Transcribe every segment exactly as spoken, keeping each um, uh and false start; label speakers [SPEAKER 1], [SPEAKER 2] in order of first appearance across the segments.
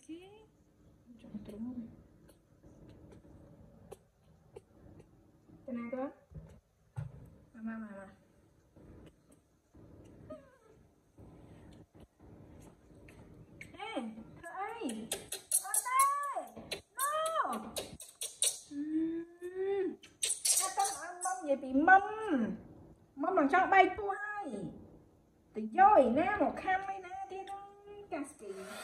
[SPEAKER 1] sih? Jangan terus. Tenang con. Mama mama. Ê, thợ ơi. Con đây. No. Uhm. Con ăn mâm vậy bị mâm. Mâm bằng cho bay tua hay. Thì dôi nè một khăm ấy nè thì nó kasky.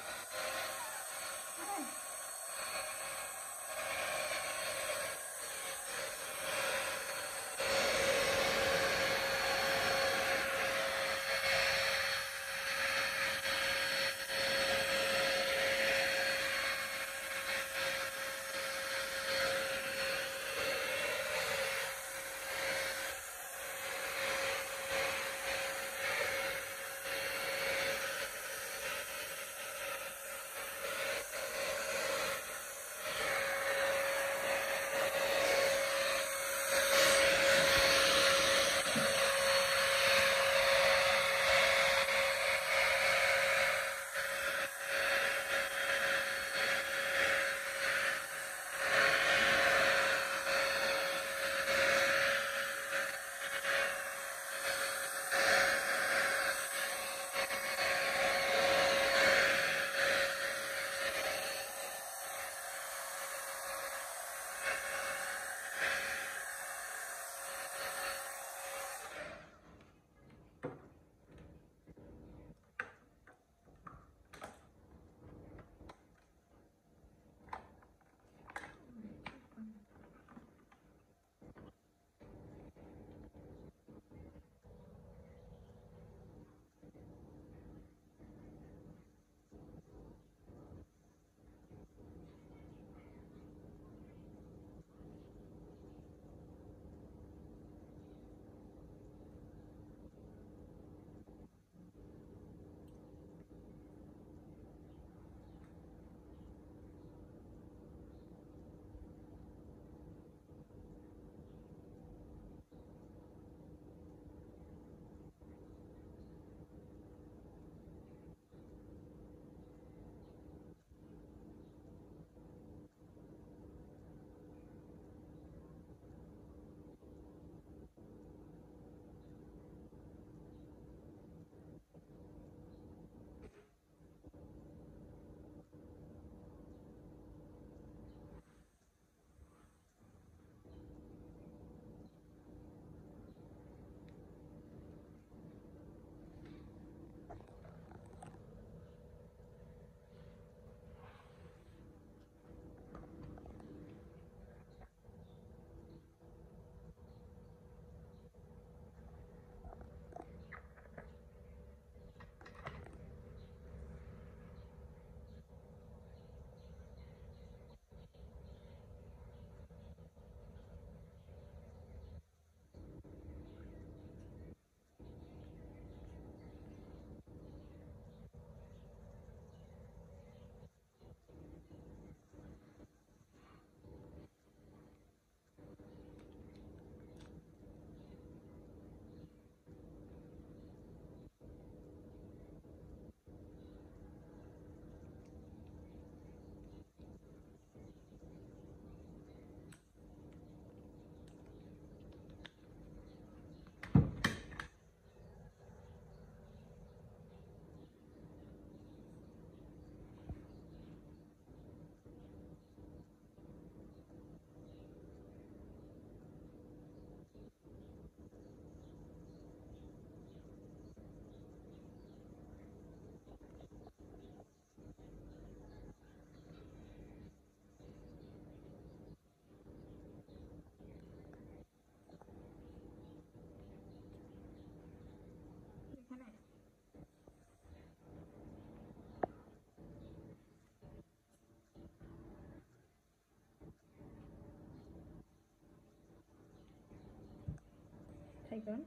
[SPEAKER 1] Thấy con.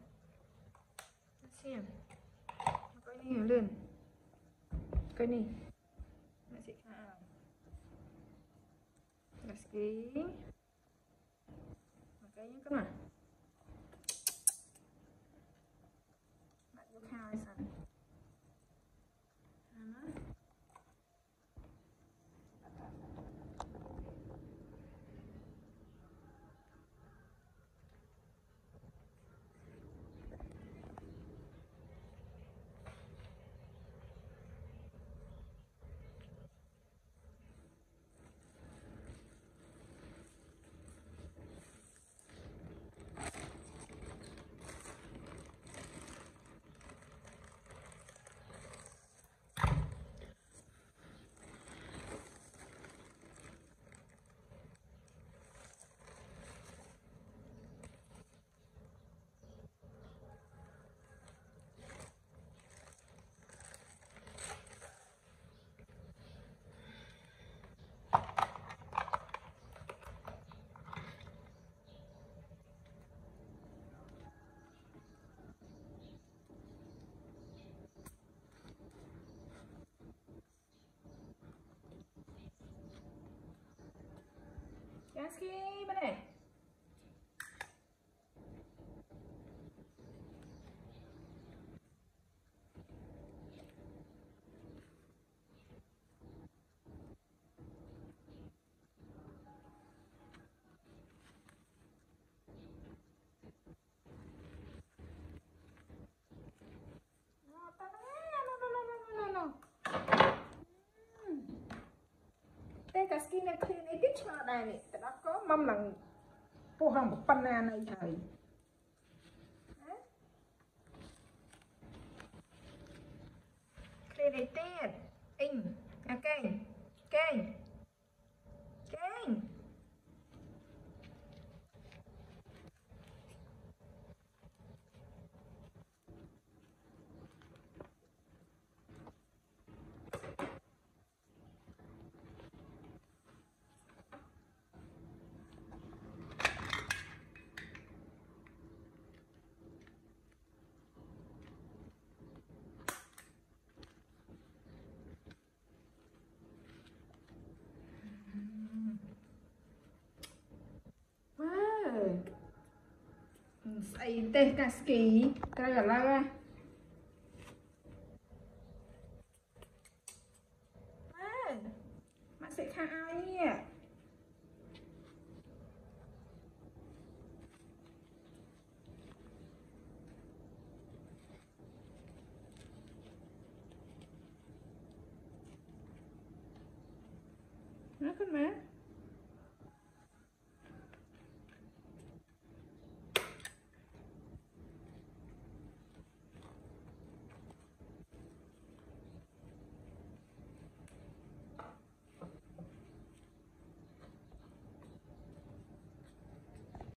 [SPEAKER 1] Xem. Coi này lên. Coi này. Nó sẽ khao. Kasky. Makanya kan mah. Nak yo khao san. Hả? kasky bên này. Kasky này clean ấy tiếp cho đây này, tại đó có mâm lần phù hợp một banana này thời. Clean ấy tiếp, in, ok, ok, ok. Xây tê kasky cái là la bạn sẽ khai nha. Nó con má